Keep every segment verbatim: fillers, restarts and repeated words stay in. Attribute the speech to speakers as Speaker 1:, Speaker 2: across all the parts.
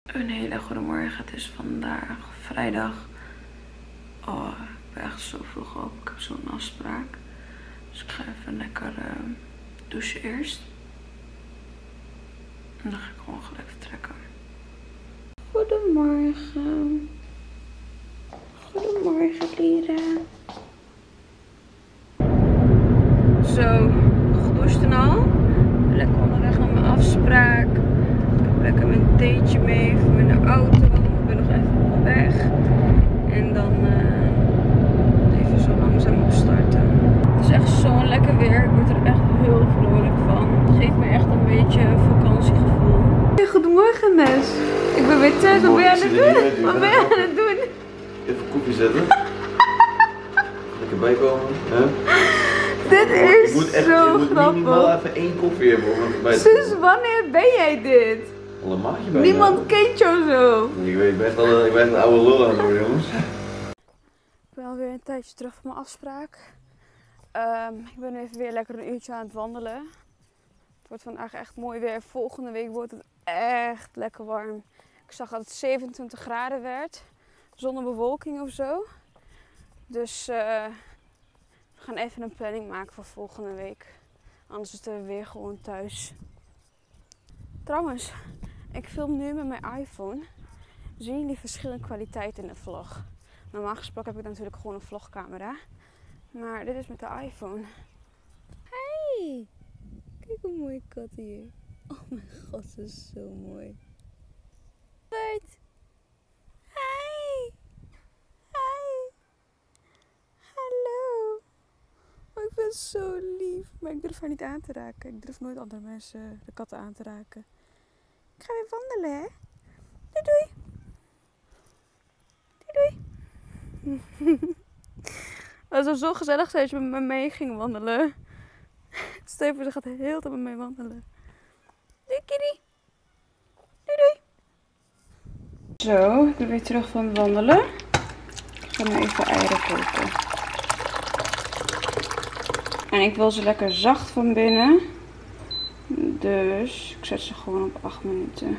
Speaker 1: Een hele goede morgen. Het is vandaag vrijdag. Oh, ik ben echt zo vroeg op. Ik heb zo'n afspraak. Dus ik ga even lekker uh, douchen eerst. En dan ga ik gewoon gelijk vertrekken. Goedemorgen. Goedemorgen, Lira. Zo, gedoucht en al. Lekker onderweg naar mijn afspraak. Ik heb lekker mijn theetje mee voor mijn auto. Ik ben nog even onderweg. En dan uh, even zo langzaam opstarten. Het is echt zo'n lekker weer. Ik word er echt heel vrolijk van. Het geeft me echt een beetje vakantiegevoel. Hey, goedemorgen, Nes. Ik ben weer thuis. Wat ben je aan het doen? Wat ben je aan het doen?
Speaker 2: Even koffie zetten. Lekker bijkomen. Huh?
Speaker 1: Dit is
Speaker 2: ik moet echt,
Speaker 1: zo
Speaker 2: ik moet
Speaker 1: grappig.
Speaker 2: minimaal even één koffie hebben om even bij te
Speaker 1: Sinds wanneer ben jij dit?
Speaker 2: Al een maandje bij.
Speaker 1: Niemand kent jou zo.
Speaker 2: Ik weet, ik ben echt al ik ben een oude lul aan het worden, jongens.
Speaker 1: Ik ben alweer een tijdje terug van mijn afspraak. Um, ik ben nu even weer lekker een uurtje aan het wandelen. Het wordt vandaag echt mooi weer. Volgende week wordt het echt lekker warm. Ik zag dat het zevenentwintig graden werd. Zonder bewolking of zo. Dus uh, we gaan even een planning maken voor volgende week. Anders zitten we weer gewoon thuis. Trouwens, ik film nu met mijn iPhone. Zien jullie verschil in kwaliteit in de vlog? Normaal gesproken heb ik natuurlijk gewoon een vlogcamera. Maar dit is met de iPhone. Hey! Kijk hoe mooie kat hier. Oh mijn god, ze is zo mooi. Bert! Hi! Hi! Hallo! Oh, ik ben zo lief. Maar ik durf haar niet aan te raken. Ik durf nooit andere mensen, de katten, aan te raken. Ik ga weer wandelen, hè? Doei doei! Doei doei! Het zou zo gezellig zijn als je met me mee ging wandelen. Stel je voor, ze gaat de hele tijd met mij wandelen. Doei kitty! Doei doei! Zo, ik ben weer terug van wandelen. Ik ga nu even eieren koken. En ik wil ze lekker zacht van binnen. Dus ik zet ze gewoon op acht minuten.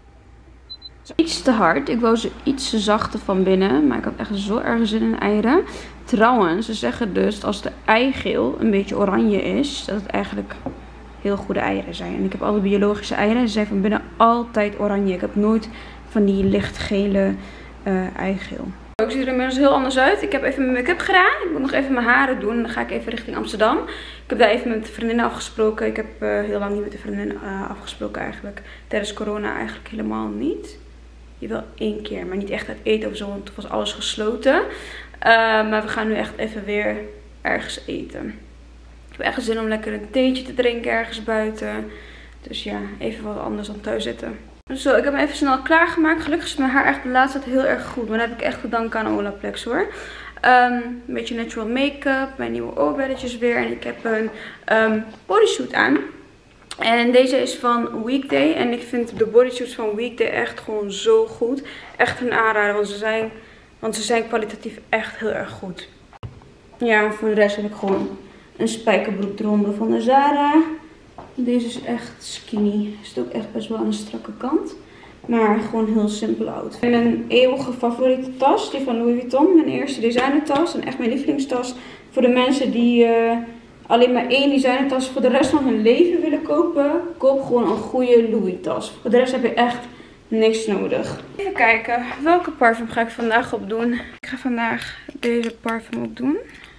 Speaker 1: Iets te hard. Ik wou ze iets zachter van binnen. Maar ik had echt zo erg zin in eieren. Trouwens, ze zeggen dus dat als de eigeel een beetje oranje is, dat het eigenlijk heel goede eieren zijn. En ik heb alle biologische eieren. Ze zijn van binnen altijd oranje. Ik heb nooit van die lichtgele uh, eigeel. Ik zie er inmiddels heel anders uit. Ik heb even mijn make-up gedaan. Ik moet nog even mijn haren doen. Dan ga ik even richting Amsterdam. Ik heb daar even met de vriendinnen afgesproken. Ik heb uh, heel lang niet met de vriendinnen uh, afgesproken eigenlijk. Tijdens corona eigenlijk helemaal niet. Wel één keer, maar niet echt uit eten of zo, want toen was alles gesloten. Uh, maar we gaan nu echt even weer ergens eten. Ik heb echt zin om lekker een theetje te drinken ergens buiten. Dus ja, even wat anders dan thuis zitten. Zo, ik heb me even snel klaargemaakt. Gelukkig is mijn haar echt de laatste tijd heel erg goed. Maar dat heb ik echt te danken aan Olaplex hoor. Um, een beetje natural make-up, mijn nieuwe oorbelletjes weer. En ik heb een um, bodysuit aan. En deze is van Weekday. En ik vind de bodysuits van Weekday echt gewoon zo goed. Echt een aanrader. Want ze zijn, want ze zijn kwalitatief echt heel erg goed. Ja, voor de rest heb ik gewoon een spijkerbroek eronder van de Zara. Deze is echt skinny. Zit ook echt best wel aan de strakke kant. Maar gewoon heel simpel outfit. En een eeuwige favoriete tas. Die van Louis Vuitton. Mijn eerste designertas. En echt mijn lievelingstas. Voor de mensen die Uh, alleen maar één designertas voor de rest van hun leven willen kopen, koop gewoon een goede Louis tas. Voor de rest heb je echt niks nodig. Even kijken, welke parfum ga ik vandaag opdoen? Ik ga vandaag deze parfum opdoen.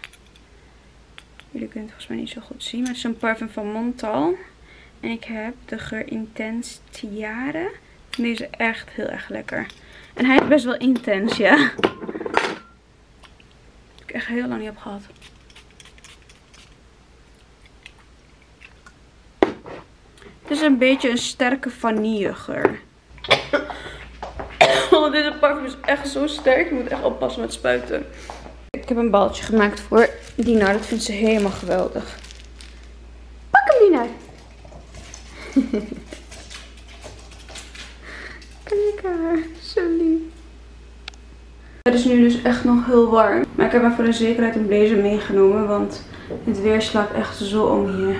Speaker 1: Jullie kunnen het volgens mij niet zo goed zien, maar het is een parfum van Montal. En ik heb de geur Intense Tiare. Deze echt heel erg lekker. En hij is best wel intens, ja. Dat heb ik echt heel lang niet op gehad. Het is een beetje een sterke vanillegeur. Oh, deze parfum is echt zo sterk. Je moet echt oppassen met spuiten. Ik heb een baltje gemaakt voor Dina. Dat vindt ze helemaal geweldig. Pak hem, Dina. Kijk haar. Zo lief. Het is nu dus echt nog heel warm. Maar ik heb maar voor de zekerheid een blazer meegenomen. Want het weer slaat echt zo om hier.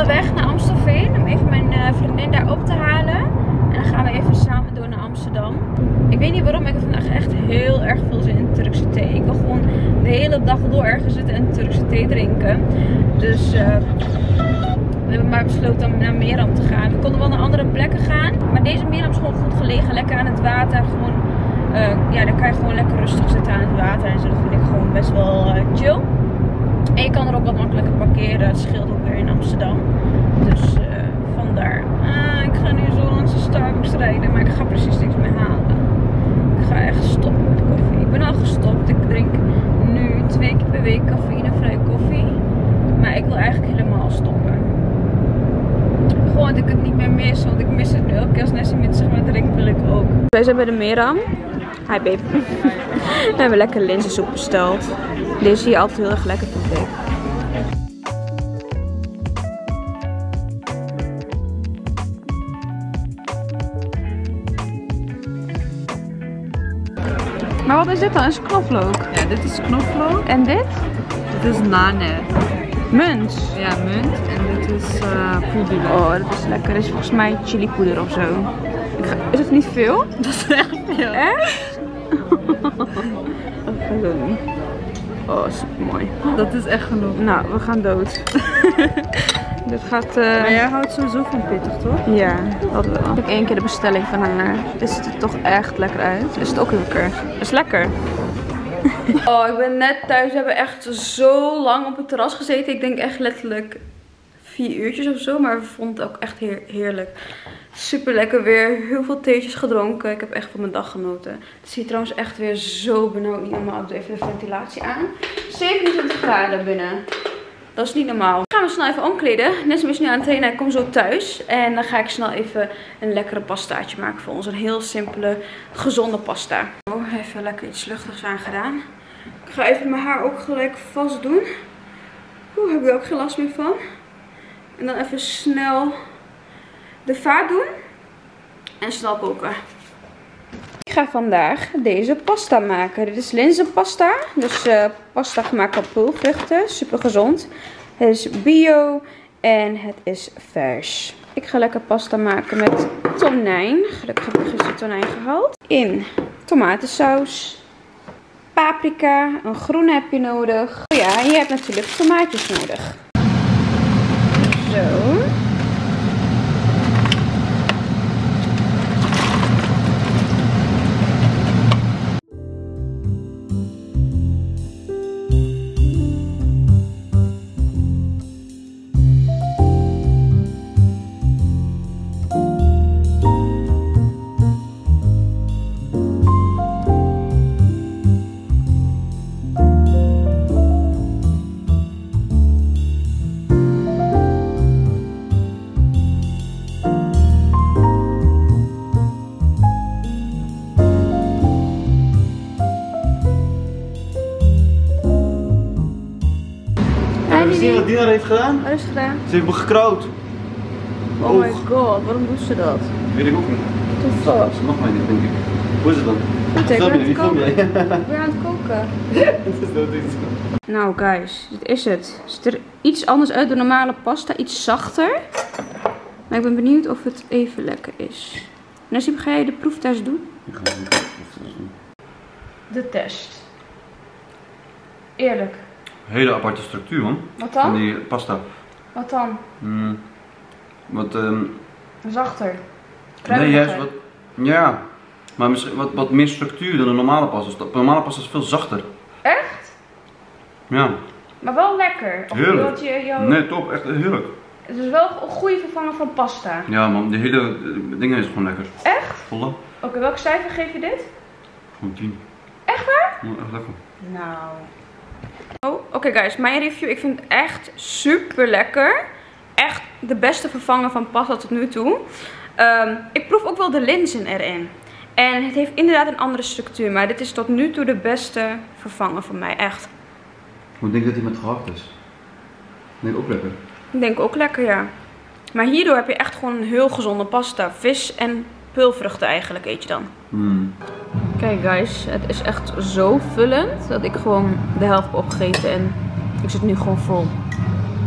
Speaker 1: onderweg naar Amstelveen om even mijn uh, vriendin daar op te halen. En dan gaan we even samen door naar Amsterdam. Ik weet niet waarom, maar ik heb vandaag echt heel erg veel zin in Turkse thee. Ik wil gewoon de hele dag door ergens zitten en Turkse thee drinken. Dus uh, we hebben maar besloten om naar Meram te gaan. We konden wel naar andere plekken gaan, maar deze Meram is gewoon goed gelegen. Lekker aan het water. Gewoon, uh, ja, dan kan je gewoon lekker rustig zitten aan het water. En zo, dat vind ik gewoon best wel uh, chill. En je kan er ook wat makkelijker parkeren. Het scheelt ook weer in Amsterdam. Dus uh, vandaar. Uh, ik ga nu zo langs de Starbucks rijden, maar ik ga precies niks meer halen. Ik ga echt stoppen met koffie. Ik ben al gestopt. Ik drink nu twee keer per week cafeïnevrij koffie. Maar ik wil eigenlijk helemaal stoppen. Gewoon dat ik het niet meer mis, want ik mis het nu. Elke keer als Nessie met zeg maar drinkt wil ik ook. Wij zijn bij de Meram. Hi babe. We hebben lekker linzensoep besteld. Deze zie je altijd heel erg lekker, vind ik. Maar wat is dit dan? Is knoflook?
Speaker 3: Ja, dit is knoflook.
Speaker 1: En dit?
Speaker 3: Dit is nane.
Speaker 1: Munt.
Speaker 3: Ja, munt. En dit is uh, poeder.
Speaker 1: Oh, dat is lekker. Dit is volgens mij chilipoeder of zo. Ik ga... Is het niet veel?
Speaker 3: Dat is echt veel.
Speaker 1: Echt? Dat ga ik zo doen. Oh, super mooi.
Speaker 3: Dat is echt genoeg.
Speaker 1: Nou, we gaan dood. Dit gaat... Uh...
Speaker 3: Maar jij houdt sowieso van pittig, toch?
Speaker 1: Ja, dat wel. Ik heb één keer de bestelling van haar. Dit ziet er toch echt lekker uit. Is het ook lekker? Het is lekker. Oh, ik ben net thuis. We hebben echt zo lang op het terras gezeten. Ik denk echt letterlijk vier uurtjes of zo. Maar we vonden het ook echt heer heerlijk. Super lekker weer. Heel veel theetjes gedronken. Ik heb echt van mijn dag genoten. Het is hier trouwens echt weer zo benauwd. Niet normaal. Ik doe even de ventilatie aan. zevenentwintig graden binnen. Dat is niet normaal. Dan gaan we snel even omkleden. Nessim is nu aan het trainen. Hij komt zo thuis. En dan ga ik snel even een lekkere pastaatje maken voor ons. Een heel simpele, gezonde pasta. Oh, even lekker iets luchtigs aan gedaan. Ik ga even mijn haar ook gelijk vast doen. Oeh, heb ik er ook geen last meer van. En dan even snel de vaat doen. En snel koken. Ik ga vandaag deze pasta maken. Dit is linzenpasta. Dus uh, pasta gemaakt van pulvruchten. Super gezond. Het is bio en het is vers. Ik ga lekker pasta maken met tonijn. Gelukkig heb ik gisteren tonijn gehaald. In tomatensaus. Paprika. Een groene heb je nodig. Oh ja, en je hebt natuurlijk tomaatjes nodig. Zo.
Speaker 2: Heb je gezien wat Dina heeft gedaan?
Speaker 1: Wat is het gedaan?
Speaker 2: Ze heeft me gekrauwd.
Speaker 1: Oh my god, waarom doet ze dat?
Speaker 2: Weet ik ook niet.
Speaker 1: Toevallig.
Speaker 2: Ze mag mij niet, denk ik. Hoe is het dan?
Speaker 1: Goed, ik ben aan het koken. Ik
Speaker 2: Het
Speaker 1: ben aan het koken.
Speaker 2: is dat iets.
Speaker 1: Nou guys, dit is het. Het ziet er iets anders uit dan normale pasta. Iets zachter. Maar ik ben benieuwd of het even lekker is. Nessim, ga jij de proeftest doen?
Speaker 2: Ik ga de proeftest doen.
Speaker 1: De test. Eerlijk.
Speaker 2: Hele aparte structuur, man.
Speaker 1: Wat dan?
Speaker 2: Van die pasta.
Speaker 1: Wat dan?
Speaker 2: Mm. Wat, um...
Speaker 1: Zachter.
Speaker 2: Nee, juist wat... Ja. Maar misschien wat, wat meer structuur dan een normale pasta. De normale pasta is veel zachter.
Speaker 1: Echt?
Speaker 2: Ja.
Speaker 1: Maar wel lekker. Of
Speaker 2: Heerlijk.
Speaker 1: dat je jou...
Speaker 2: Nee, top. Echt heerlijk.
Speaker 1: Het is wel een goede vervanger van pasta.
Speaker 2: Ja, man. Die hele uh, dingen is gewoon lekker.
Speaker 1: Echt?
Speaker 2: Volle.
Speaker 1: Oké, okay, welk cijfer geef je dit?
Speaker 2: Gewoon tien.
Speaker 1: Echt waar?
Speaker 2: Ja, echt lekker.
Speaker 1: Nou. Oh, oké okay guys, mijn review. Ik vind het echt super lekker. Echt de beste vervanger van pasta tot nu toe. Um, ik proef ook wel de linzen erin. En het heeft inderdaad een andere structuur. Maar dit is tot nu toe de beste vervanger voor mij. Echt.
Speaker 2: Ik denk dat hij met gehakt is. Ik denk ook lekker.
Speaker 1: Ik denk ook lekker, ja. Maar hierdoor heb je echt gewoon een heel gezonde pasta. Vis en peulvruchten eigenlijk eet je dan.
Speaker 2: Mm.
Speaker 1: Kijk guys, het is echt zo vullend dat ik gewoon de helft heb opgegeten en ik zit nu gewoon vol. Oké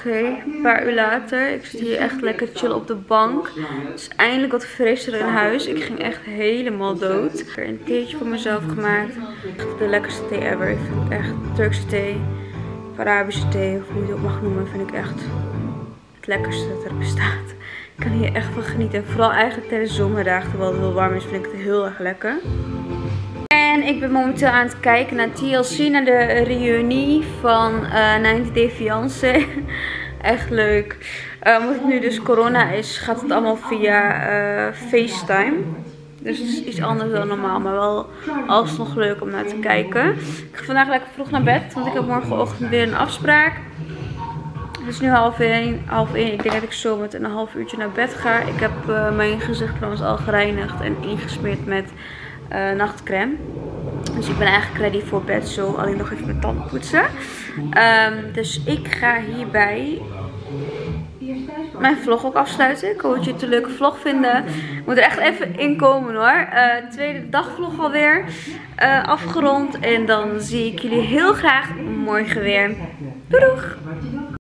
Speaker 1: Oké, een paar uur later. Ik zit hier echt lekker chill op de bank. Het is eindelijk wat frisser in huis. Ik ging echt helemaal dood. Ik heb een theetje voor mezelf gemaakt. Echt de lekkerste thee ever. Ik vind het echt Turkse thee, Arabische thee, of hoe je het ook mag noemen, vind ik echt het lekkerste dat er bestaat. Ik kan hier echt van genieten. En vooral eigenlijk tijdens de zomerdagen, terwijl het heel warm is, vind ik het heel erg lekker. En ik ben momenteel aan het kijken naar T L C, naar de reunie van uh, ninety Day Fiancé. Echt leuk. Uh, omdat het nu dus corona is, gaat het allemaal via uh, FaceTime. Dus het is iets anders dan normaal, maar wel alsnog leuk om naar te kijken. Ik ga vandaag lekker vroeg naar bed, want ik heb morgenochtend weer een afspraak. Het is nu half één, half één. Ik denk dat ik zo met een half uurtje naar bed ga. Ik heb uh, mijn gezicht trouwens al gereinigd en ingesmeerd met uh, nachtcreme. Dus ik ben eigenlijk ready voor bed. Zo alleen nog even mijn tanden poetsen. Um, dus ik ga hierbij mijn vlog ook afsluiten. Ik hoop dat jullie het een leuke vlog vinden. Ik moet er echt even in komen hoor. Uh, tweede dagvlog alweer uh, afgerond. En dan zie ik jullie heel graag morgen weer. Doei doeg!